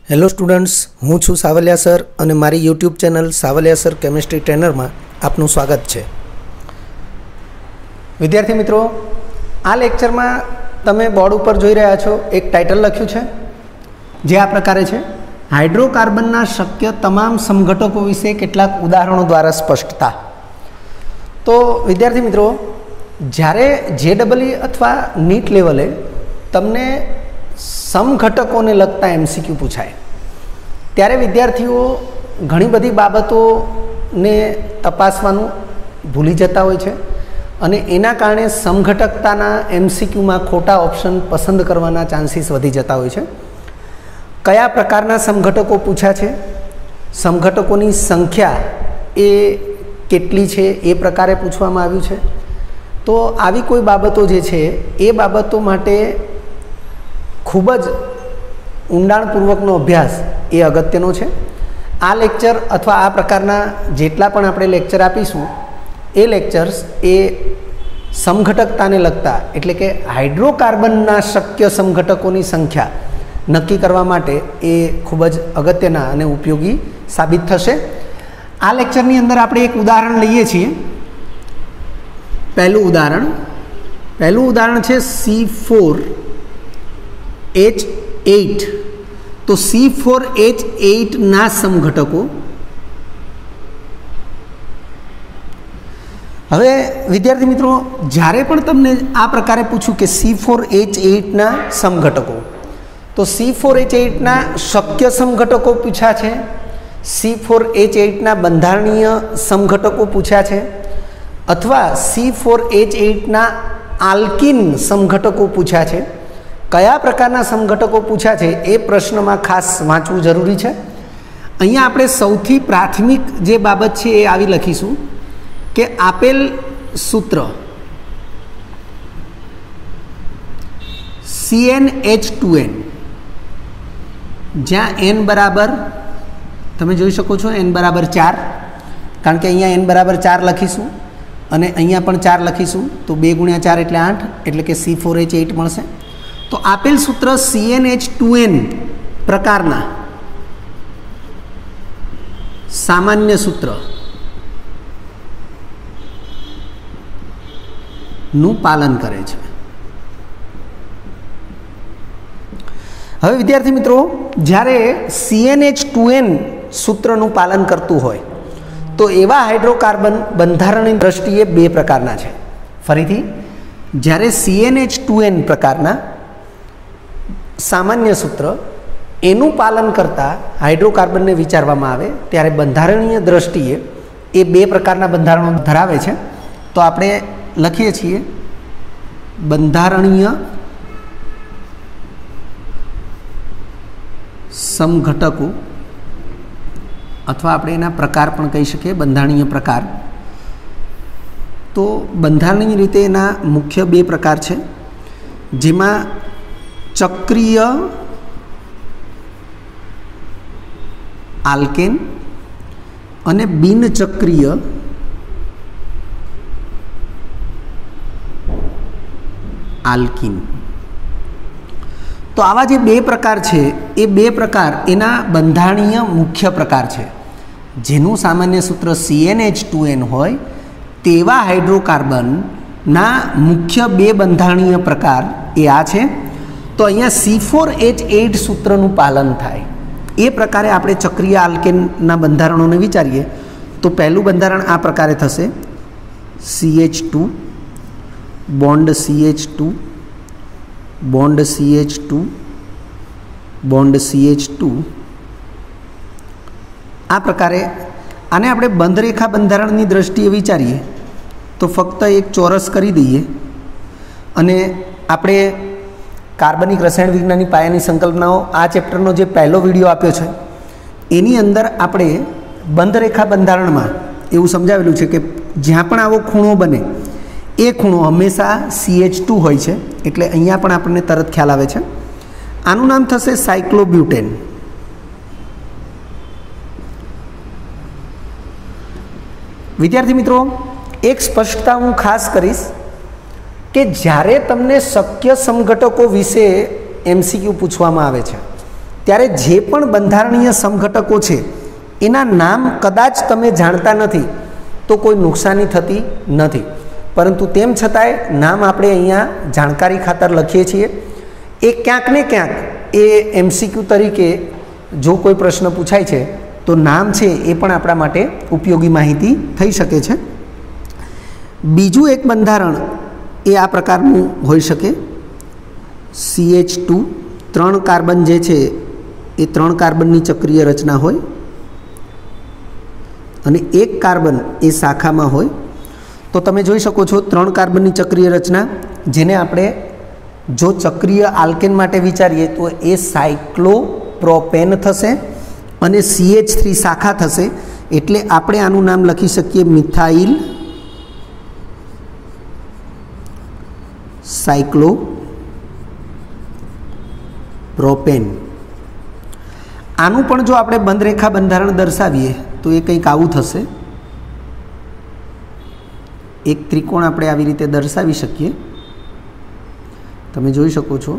Hello students, હું છું Savaliya sir અને મારી YouTube channel Savaliya sir chemistry ટ્રેનરમાં આપનું સ્વાગત છે। વિદ્યાર્થી મિત્રો, આ લેક્ચરમાં તમે બોર્ડ ઉપર જોઈ રહ્યા છો એક ટાઇટલ લખ્યું છે જે આ પ્રકારે છે, હાઇડ્રોકાર્બનના શક્ય તમામ સમઘટકો વિશે કેટલાક ઉદાહરણો દ્વારા સ્પષ્ટતા। તો વિદ્યાર્થી મિત્રો, જ્યારે JEE અથવા નીટ લેવલે તમને સમઘટકોને લગતા MCQ પૂછાય ત્યારે વિદ્યાર્થીઓ ઘણી બધી બાબતોને તપાસવાનું ભૂલી જતા હોય છે અને એના કારણે સમઘટકતાના MCQમાં ખોટા ઓપ્શન પસંદ કરવાના ચાન્સીસ વધી જતા હોય છે। કયા પ્રકારના સમઘટકો પૂછ્યા છે, સમઘટકોની સંખ્યા એ કેટલી છે એ પ્રકારે પૂછવામાં આવ્યું છે। તો આવી કોઈ બાબતો જે છે એ બાબતો માટે ખૂબ જ ઊંડાણપૂર્વકનો અભ્યાસ એ અગત્યનો છે। આ લેક્ચર અથવા આ પ્રકારના જેટલા પણ આપણે લેક્ચર આપીશું એ લેક્ચર્સ એ સમઘટકતાને લગતા એટલે કે હાઇડ્રોકાર્બનના શક્ય સમઘટકોની સંખ્યા નક્કી કરવા માટે એ ખૂબ જ અગત્યના અને ઉપયોગી સાબિત થશે। આ લેક્ચરની અંદર આપણે એક ઉદાહરણ લઈએ છીએ। પહેલું ઉદાહરણ છે C4H8। તો C4H8 ના સમઘટકો। હવે વિદ્યાર્થી મિત્રો, જ્યારે પણ તમને આ પ્રકારે પૂછું કે C4H8 ના સમઘટકો, તો C4H8 ના શક્ય સમઘટકો પૂછ્યા છે, C4H8 ના બંધારણીય સમઘટકો પૂછ્યા છે, અથવા C4H8 ના આલ્કિન સમઘટકો પૂછ્યા છે। કયા પ્રકારના સમઘટકો પૂછ્યા છે એ પ્રશ્નમાં ખાસ વાંચવું જરૂરી છે। અહીંયા આપણે સૌથી પ્રાથમિક જે બાબત છે એ આવી લખીશું કે આપેલ સૂત્ર CnH2n, જ્યાં n બરાબર તમે જોઈ શકો છો n બરાબર 4, કારણ કે અહીંયા n બરાબર 4 લખીશું અને અહીંયા પણ 4 લખીશું, તો 2 × 4 એટલે 8, એટલે કે C4H8 મળશે। તો આપેલ સૂત્ર CnH2n પ્રકારના સામાન્ય સૂત્ર નું પાલન કરે છે। હવે વિદ્યાર્થી મિત્રો, જ્યારે CnH2n સૂત્રનું પાલન કરતું હોય તો એવા હાઇડ્રોકાર્બન બંધારણની દ્રષ્ટિએ બે પ્રકારના છે। ફરીથી, જ્યારે CnH2n પ્રકારના સામાન્ય સૂત્ર એનું પાલન કરતા હાઇડ્રોકાર્બનને વિચારવામાં આવે ત્યારે બંધારણીય દ્રષ્ટિએ એ બે પ્રકારના બંધારણો ધરાવે છે। તો આપણે લખીએ છીએ બંધારણીય સમઘટકો, અથવા આપણે એના પ્રકાર પણ કહી શકીએ, બંધારણીય પ્રકાર। તો બંધારણીય રીતે એના મુખ્ય બે પ્રકાર છે, જેમાં ચક્રીય આલ્કેન અને બિનચક્રીય આલ્કીન। તો આવા જે બે પ્રકાર છે એ બે પ્રકાર એના બંધારણીય મુખ્ય પ્રકાર છે। જેનું સામાન્ય સૂત્ર CnH2n હોય તેવા હાઇડ્રોકાર્બનના મુખ્ય બે બંધારણીય પ્રકાર એ આ છે। તો અહીંયા C4H8 સૂત્રનું પાલન થાય એ પ્રકારે આપણે ચક્રીય આલ્કેનના બંધારણોને વિચારીએ તો પહેલું બંધારણ આ પ્રકારે થશે, CH2 bond CH2 bond CH2 bond CH2। આ પ્રકારે આને આપણે બંધરેખા બંધારણની દ્રષ્ટિએ વિચારીએ તો ફક્ત એક ચોરસ કરી દઈએ અને આપણે કાર્બનિક રસાયણ વિજ્ઞાનની પાયાની સંકલ્પનાઓ આ ચેપ્ટરનો જે પહેલો વિડીયો આપ્યો છે એની અંદર આપણે બંધરેખા બંધારણમાં એવું સમજાવેલું છે કે જ્યાં પણ આવો ખૂણો બને એ ખૂણો હંમેશા CH2 હોય છે, એટલે અહીંયા પણ આપણને તરત ખ્યાલ આવે છે। આનું નામ થશે સાયક્લોબ્યુટેન। વિદ્યાર્થી મિત્રો, એક સ્પષ્ટતા હું ખાસ કરીશ કે જ્યારે તમને શક્ય સમઘટકો વિશે MCQ પૂછવામાં આવે છે ત્યારે જે પણ બંધારણીય સમઘટકો છે એના નામ કદાચ તમે જાણતા નથી તો કોઈ નુકસાની થતી નથી, પરંતુ તેમ છતાંય નામ આપણે અહીંયા જાણકારી ખાતર લખીએ છીએ. એ ક્યાંક ને ક્યાંક એ MCQ તરીકે જો કોઈ પ્રશ્ન પૂછાય છે તો નામ છે એ પણ આપણા માટે ઉપયોગી માહિતી થઈ શકે છે. બીજું એક બંધારણ એ આ પ્રકારનું હોઈ શકે. CH2 3 કાર્બન જે છે એ 3 કાર્બનની ચક્રીય રચના હોય અને એક કાર્બન એ શાખામાં હોય. તો તમે જોઈ શકો છો 3 કાર્બનની ચક્રીય રચના, જેને આપણે જો ચક્રીય આલ્કેન માટે વિચારીએ તો એ સાયક્લોપ્રોપેન થશે અને CH3 શાખા થશે, એટલે આપણે આનું નામ લખી શકીએ મિથાઇલ સાયક્લોપ્રોપેન. આનું પણ જો આપણે બંધ રેખા બંધારણ દર્શાવીએ તો એ કંઈક આવું થશે. એક ત્રિકોણ આપણે આવી રીતે દર્શાવી શકીએ, તમે જોઈ શકો છો.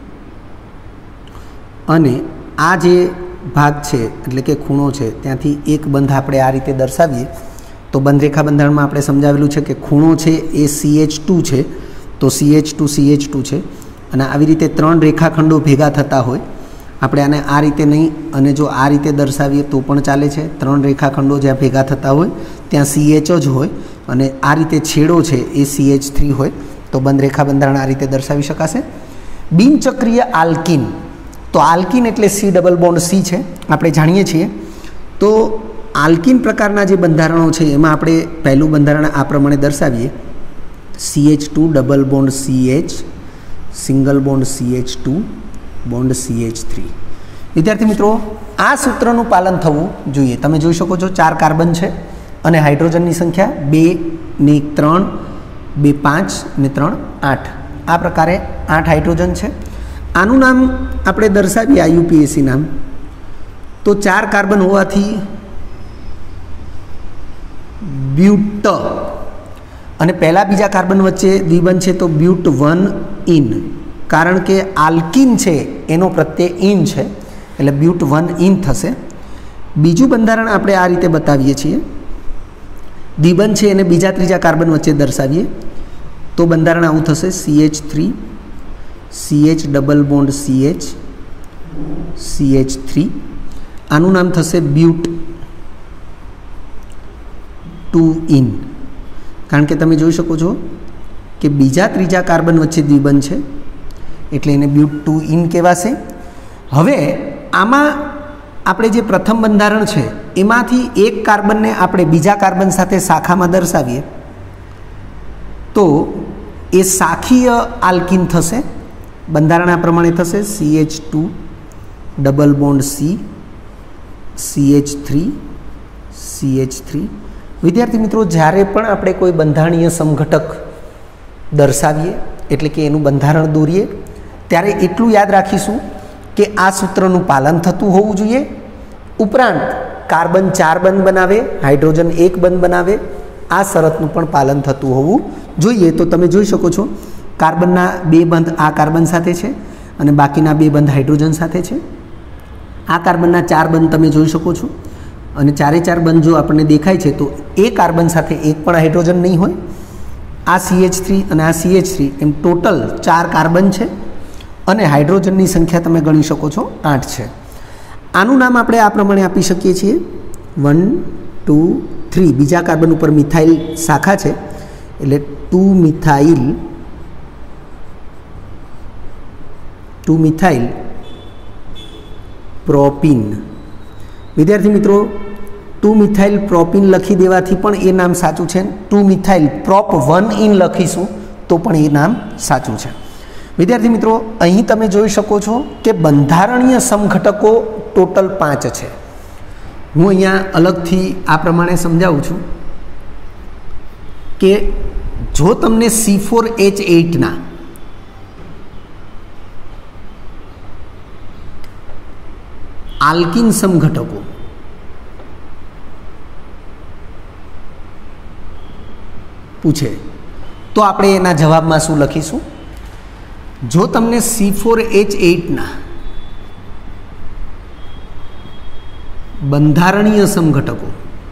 અને આ જે ભાગ છે એટલે કે ખૂણો છે ત્યાંથી એક બંધ આપણે આ રીતે દર્શાવીએ તો બંધ રેખા બંધારણમાં આપણે સમજાવેલું છે કે ખૂણો છે એ CH2 છે, તો CH2 છે અને આવી રીતે 3 રેખાખંડો ભેગા થતા હોય. આપણે આને આ રીતે નહીં અને જો આ રીતે દર્શાવીએ તો પણ ચાલે છે. 3 રેખાખંડો જ્યાં ભેગા થતા હોય ત્યાં CH જ હોય અને આ રીતે છેડો છે એ CH3 હોય, તો બંધ રેખા બંધારણ આ રીતે દર્શાવી શકાશે. બિનચક્રીય આલ્કીન, તો આલ્કીન એટલે C ડબલ બોન્ડ C છે, આપણે જાણીએ છીએ. તો આલ્કીન પ્રકારના જે બંધારણો છે એમાં આપણે પહેલું બંધારણ આ પ્રમાણે દર્શાવીએ. CH2 double bond CH, single bond CH2 bond CH3. વિદ્યાર્થી મિત્રો, આ સૂત્રનું પાલન થવું જોઈએ. તમે જોઈ શકો છો 4 કાર્બન છે અને હાઇડ્રોજનની સંખ્યા 2 ને 1 3, 2 5 ને 3 8. આ પ્રકારે 8 હાઇડ્રોજન છે. આનું નામ આપણે દર્શાવીએ IUPAC નામ. તો 4 કાર્બન હોવાથી બ્યુટ અને પહેલા બીજા કાર્બન વચ્ચે દ્વિબંધ છે તો બ્યુટ 1 ઇન, કારણ કે આલ્કીન છે એનો પ્રત્યય ઇન છે એટલે બ્યુટ 1 ઇન થશે. બીજું બંધારણ આપણે આ રીતે બતાવીએ છીએ. દ્વિબંધ છે એને બીજા ત્રીજા કાર્બન વચ્ચે દર્શાવીએ તો બંધારણ આવું થશે CH3 CH double bond CH CH3. આનું નામ થશે બ્યુટ 2 ઇન, કારણ કે તમે જોઈ શકો છો કે બીજા ત્રીજા કાર્બન વચ્ચે દ્વિબંધ છે એટલે એને બ્યુટ 2 ઇન કહેવાશે. હવે આમાં આપણે જે પ્રથમ બંધારણ છે એમાંથી એક કાર્બનને આપણે બીજા કાર્બન સાથે શાખામાં દર્શાવીએ તો એ શાખીય આલ્કીન થશે. બંધારણ આ પ્રમાણે થશે CH2 double bond C CH3 CH3. વિદ્યાર્થી મિત્રો, જ્યારે પણ આપણે કોઈ બંધારણીય સમઘટક દર્શાવીએ એટલે કે એનું બંધારણ દોરીએ ત્યારે એટલું યાદ રાખીશું કે આ સૂત્રનું પાલન થતું હોવું જોઈએ. ઉપરાંત કાર્બન 4 બંધ બનાવે, હાઇડ્રોજન 1 બંધ બનાવે, આ શરતનું પણ પાલન થતું હોવું જોઈએ. તો તમે જોઈ શકો છો કાર્બનના 2 બંધ આ કાર્બન સાથે છે અને બાકીના 2 બંધ હાઇડ્રોજન સાથે છે. આ કાર્બનના 4 બંધ તમે જોઈ શકો છો અને 4 બંધ જો આપણને દેખાય છે તો એ કાર્બન સાથે એક પણ હાઇડ્રોજન નહીં હોય. આ CH3 અને આ CH3 એમ ટોટલ 4 કાર્બન છે અને હાઇડ્રોજનની સંખ્યા તમે ગણી શકો છો 8 છે. આનું નામ આપણે આ પ્રમાણે આપી શકીએ છીએ 1 2 3. બીજા કાર્બન ઉપર મિથાઇલ શાખા છે એટલે 2 મિથાઇલ પ્રોપીન. વિદ્યાર્થી મિત્રો, 2 મિથાઇલ પ્રોપીન લખી દેવાથી પણ એ નામ સાચું છે. 2 મિથાઇલ પ્રોપ 1 ઇન લખીશું તો પણ એ નામ સાચું છે. વિદ્યાર્થી મિત્રો, અહીં તમે જોઈ શકો છો કે બંધારણીય સમઘટકો ટોટલ 5 છે. હું અહીંયા અલગથી આ પ્રમાણે સમજાવું છું કે જો તમને C4H8 ના આલ્કીન સમઘટકો પૂછે તો આપણે એના જવાબમાં શું લખીશું? જો તમને C4H8 ના બંધારણીય સમઘટકો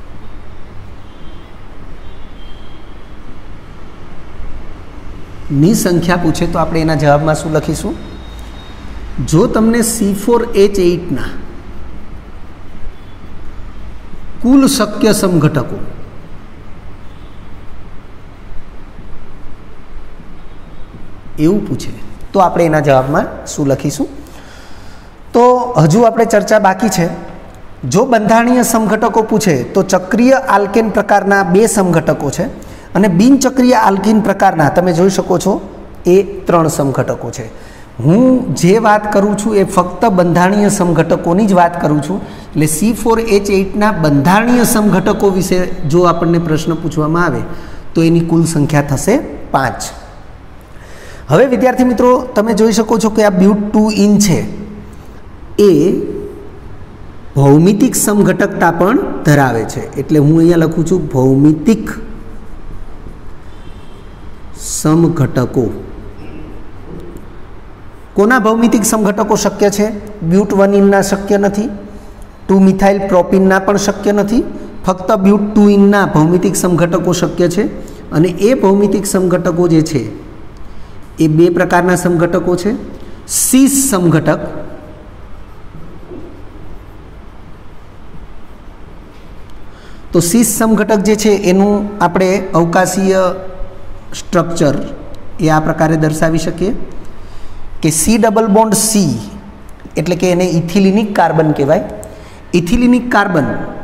ની સંખ્યા પૂછે તો આપણે એના જવાબમાં શું લખીશું? જો તમને C4H8 ના કુલ શક્ય સમઘટકો એવું પૂછે તો આપણે એના જવાબમાં શું લખીશું? તો હજુ આપણે ચર્ચા બાકી છે. જો બંધારણીય સમઘટકો પૂછે તો ચક્રીય આલ્કેન પ્રકારના 2 સમઘટકો છે અને બિનચક્રીય આલ્કીન પ્રકારના તમે જોઈ શકો છો એ 3 સમઘટકો છે. હું જે વાત કરું છું એ ફક્ત બંધારણીય સમઘટકોની જ વાત કરું છું. એટલે C4H8ના બંધારણીય સમઘટકો વિશે જો આપણને પ્રશ્ન પૂછવામાં આવે તો એની કુલ સંખ્યા થશે 5. હવે વિદ્યાર્થી મિત્રો તમે જોઈ શકો છો કે આ બ્યુટ2ઇન છે એ ભૌમિતિક સમઘટકતા પણ ધરાવે છે. એટલે હું અહીંયા લખું છું ભૌમિતિક સમઘટકો. કોના ભૌમિતિક સમઘટકો શક્ય છે? બ્યુટ1ઇનના શક્ય નથી, 2મિથાઇલ પ્રોપિનના પણ શક્ય નથી, ફક્ત બ્યુટ2ઇનના ભૌમિતિક સમઘટકો શક્ય છે. અને એ ભૌમિતિક સમઘટકો જે છે એ 2 પ્રકારના સમઘટકો છે. સીસ સમઘટક તો સીસ સમઘટક જે છે એનું આપણે અવકાશીય સ્ટ્રક્ચર એ આ પ્રકારે દર્શાવી શકીએ કે C+C એટલે કે એને ઇથિલિનિક કાર્બન કહેવાય. ઇથિલિનિક કાર્બન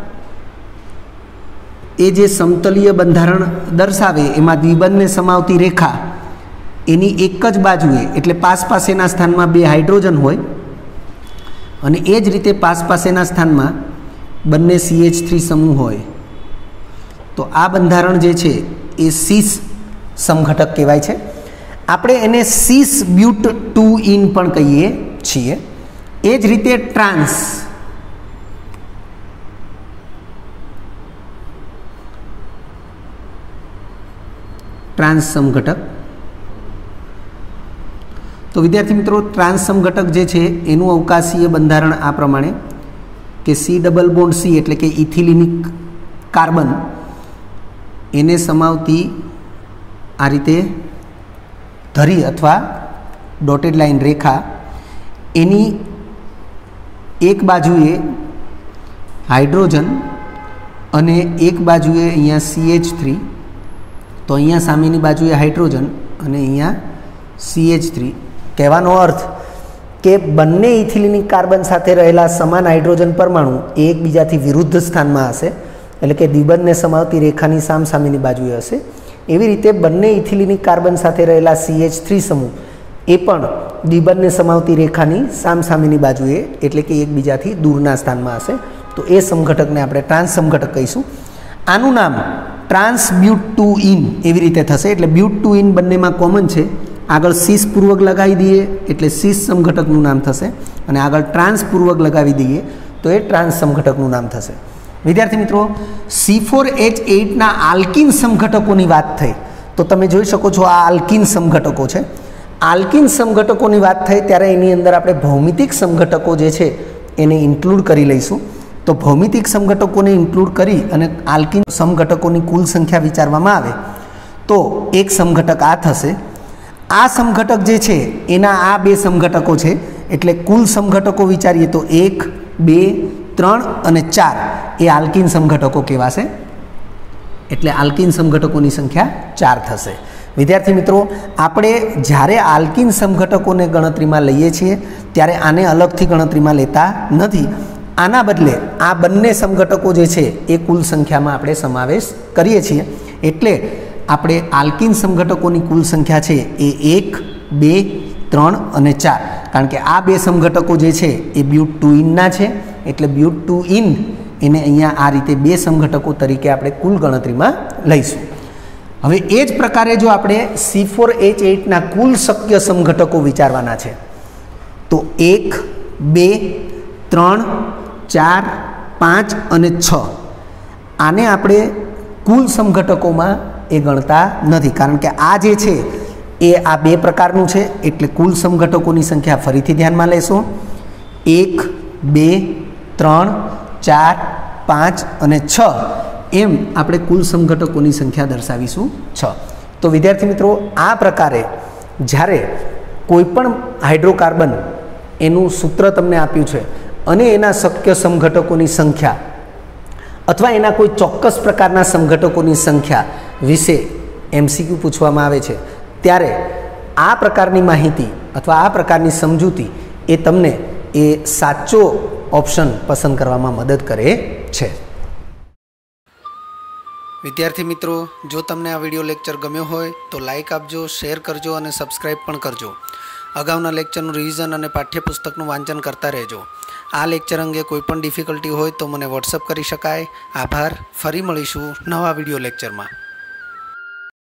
એ જે સમતલીય બંધારણ દર્શાવે એમાં દ્વિબંધને સમાવતી રેખા એની એક જ બાજુએ એટલે પાસેના સ્થાનમાં 2 હાઇડ્રોજન હોય અને એ જ રીતે પાસેના સ્થાનમાં બંને CH3 સમૂહ હોય. તો આ બંધારણ જે છે એ સીસ સમઘટક કહેવાય છે. આપણે એને સીસ બ્યુટ2ઇન પણ કહીએ છીએ. એ જ રીતે ટ્રાન્સ સમઘટક. તો વિદ્યાર્થી મિત્રો ટ્રાન્સ સમઘટક જે છે એનું અવકાશીય બંધારણ આ પ્રમાણે કે C+C એટલે કે ઇથિલિનિક કાર્બન એને સમાવતી આ રીતે ધરી અથવા ડોટેડ લાઇન રેખા એની એક બાજુએ હાઇડ્રોજન અને એક બાજુએ અહીંયા CH3. તો અહીંયા સામેની બાજુએ હાઇડ્રોજન અને અહીંયા CH3. કહેવાનો અર્થ કે બંને ઇથિલિનિક કાર્બન સાથે રહેલા સમાન હાઇડ્રોજન પરમાણુ એકબીજાથી વિરુદ્ધ સ્થાનમાં હશે. એટલે કે દ્વિબંધને સમાવતી રેખાની સામસામેની બાજુએ હશે. એવી રીતે બંને ઇથિલિનિક કાર્બન સાથે રહેલા CH3 સમૂહ એ પણ દ્વિબંધને સમાવતી રેખાની સામસામેની બાજુએ એટલે કે એકબીજાથી દૂરના સ્થાનમાં હશે. તો એ સમઘટકને આપણે ટ્રાન્સ સમઘટક કહીશું. આનું નામ ટ્રાન્સ બ્યુટ2ઇન એવી રીતે થશે. એટલે બ્યુટ2ઇન બંનેમાં કોમન છે. આગળ સીસ પૂર્વક લગાવી દઈએ એટલે સીસ સમઘટકનું નામ થશે અને આગળ ટ્રાન્સ પૂર્વક લગાવી દઈએ તો એ ટ્રાન્સ સમઘટકનું નામ થશે. વિદ્યાર્થી મિત્રો C4H8ના આલ્કીન સમઘટકોની વાત થઈ તો તમે જોઈ શકો છો આ આલ્કીન સમઘટકો છે. આલ્કીન સમઘટકોની વાત થઈ ત્યારે એની અંદર આપણે ભૌમિતિક સમઘટકો જે છે એને ઇન્ક્લુડ કરી લઈશું. તો ભૌમિતિક સમઘટકોને ઇન્ક્લુડ કરી અને આલ્કીન સમઘટકોની કુલ સંખ્યા વિચારવામાં આવે તો એક સમઘટક આ થશે. આ સમઘટક જે છે એના આ 2 સમઘટકો છે એટલે કુલ સમઘટકો વિચારીએ તો 1, 2, 3 અને 4 એ આલ્કીન સમઘટકો કહેવાશે. એટલે આલ્કીન સમઘટકોની સંખ્યા 4 થશે. વિદ્યાર્થી મિત્રો આપણે જ્યારે આલ્કીન સમઘટકોને ગણતરીમાં લઈએ છીએ ત્યારે આને અલગથી ગણતરીમાં લેતા નથી. આના બદલે આ બંને સમઘટકો જે છે એ કુલ સંખ્યામાં આપણે સમાવેશ કરીએ છીએ. એટલે આપણે આલ્કીન સમઘટકોની કુલ સંખ્યા છે એ 1, 2, 3 અને 4. કારણ કે આ 2 સમઘટકો જે છે એ બ્યુટ2ઇનના છે એટલે બ્યુટ2ઇન એને અહીંયા આ રીતે 2 સમઘટકો તરીકે આપણે કુલ ગણતરીમાં લઈશું. હવે એ જ પ્રકારે જો આપણે C4H8ના કુલ શક્ય સમઘટકો વિચારવાના છે તો 1, 2, 3, 4, 5 અને 6 આને આપણે કુલ સમઘટકોમાં એ ગણતા નથી. કારણ કે આ જે છે એ આ 2 પ્રકારનું છે એટલે કુલ સમઘટકોની સંખ્યા ફરીથી ધ્યાનમાં લેશો 1, 2, 3, 4, 5 અને 6 એમ આપણે કુલ સમઘટકોની સંખ્યા દર્શાવીશું 6. તો વિદ્યાર્થી મિત્રો, આ પ્રકારે જ્યારે કોઈપણ હાઇડ્રોકાર્બન એનું સૂત્ર તમને આપ્યું છે અને એના શક્ય સમઘટકોની સંખ્યા અથવા એના કોઈ ચોક્કસ પ્રકારના સમઘટકોની સંખ્યા વિશે MCQ પૂછવામાં આવે છે, ત્યારે આ પ્રકારની માહિતી અથવા આ પ્રકારની સમજૂતી એ તમને એ સાચો ઓપ્શન પસંદ કરવામાં મદદ કરે છે. વિદ્યાર્થી મિત્રો, જો તમને આ વિડીયો લેક્ચર ગમ્યો હોય તો લાઇક આપજો, શેર કરજો અને સબસ્ક્રાઈબ પણ કરજો. અગાઉના લેક્ચરનું રિવિઝન અને પાઠ્યપુસ્તકનું વાંચન કરતા રહેજો. આ લેક્ચર અંગે કોઈપણ ડિફિકલ્ટી હોય તો મને વોટ્સઅપ કરી શકાય. આભાર. ફરી મળીશું નવા વિડીયો લેક્ચરમાં.